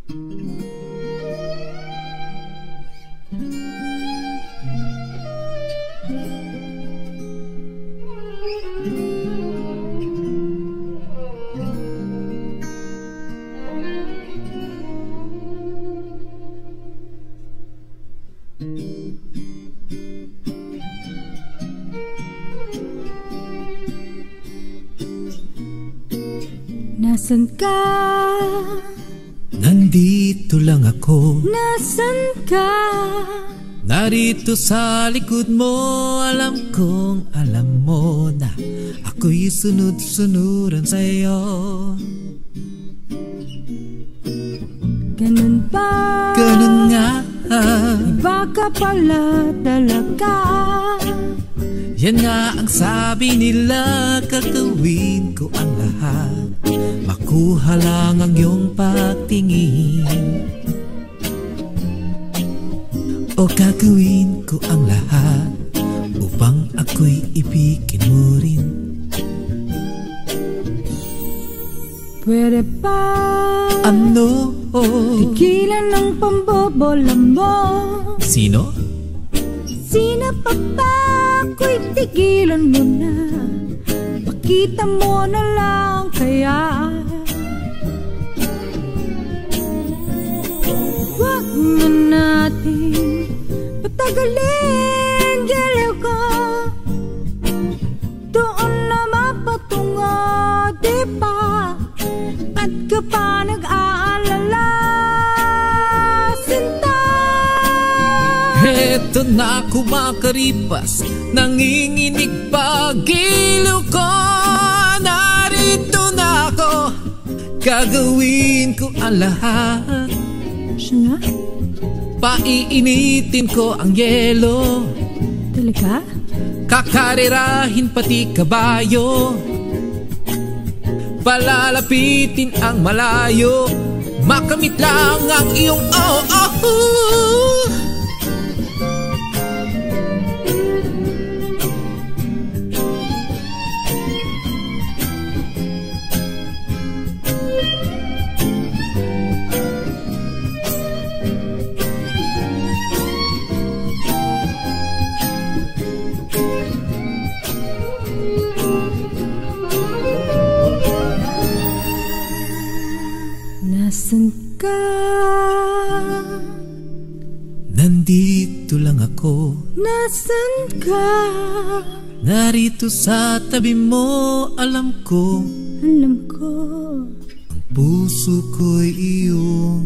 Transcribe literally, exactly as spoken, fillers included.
Nasaan ka? Nandito lang ako. Nasaan ka? Narito sa likod mo. Alam kong alam mo na ako'y sunod-sunuran sa'yo. Ganun ba? Ganun nga. Iba ka pala talaga. Yan nga ang sabi nila, gagawin ko ang lahat, makuha lang ang iyong pagtingin. O gagawin ko ang lahat upang ako'y ibigin mo rin. Pwede ba? Ano? Tigilan ng pambobola mo. Sino? Sino pa ba? Ako'y tigilan mo na. Pakita mo na lang kaya. Huwag na natin patagalin, giliw ka. Doon na mapatungo, di ba? Ba't ka pa nag-aalala, sinta? Eto na kumakaripas, nanginginig pa giliw ko. Narito na ako, gagawin ko ang lahat. Siya nga? Paiinitin ko ang yelo. Talaga? Kakarerahin pati kabayo. Palalapitin ang malayo. Makamit lang ang iyong oh oh oh. Nasaan ka? Nandito lang ako. Nasaan ka? Narito sa tabi mo. Alam ko, Alam ko, ang puso ko'y iyong